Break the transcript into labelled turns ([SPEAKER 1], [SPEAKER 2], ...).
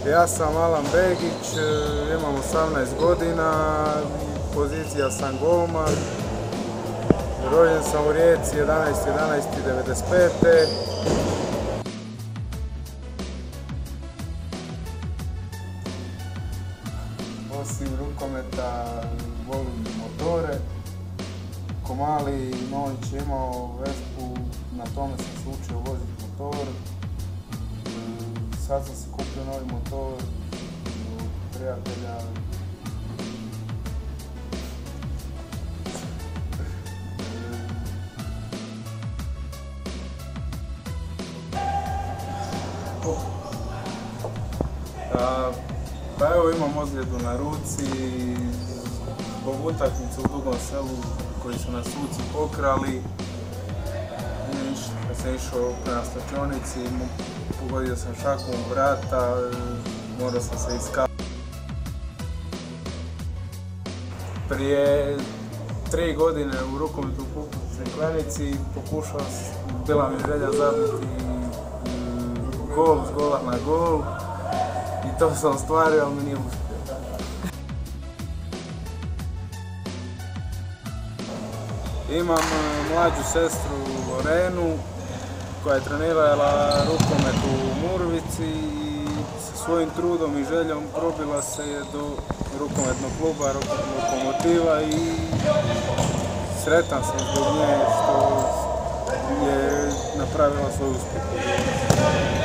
[SPEAKER 1] Ja sam Alan Begić, imam 18 godina, pozicija sam golman. Rođen sam u Rijeci 11.11.95. Osim rukometa volim motore. Ko mali Nović je imao Vespu, na tome sam se učio voziti motor. Sad sam se kupio novi motor od prijatelja. Pa evo imam ozljedu na ruci zbog utakmice u Dugom Selu koji su nas suci pokrali. Kad sam išao prema stačionici, pogodio sam šakom u vrata, morao sam se iskapati. Prije 3 godine u rukometu u Crikvenici bila mi želja zabiti gol s gola na gol i to sam ostvario, ali mi nije uspio. Imam mlađu sestru Lorenu koja je trenirala rukomet u Murvici i sa svojim trudom i željom probila se je do rukometnog kluba Lokomotiva i sretan sam zbog nje što je napravila svoj uspjeh.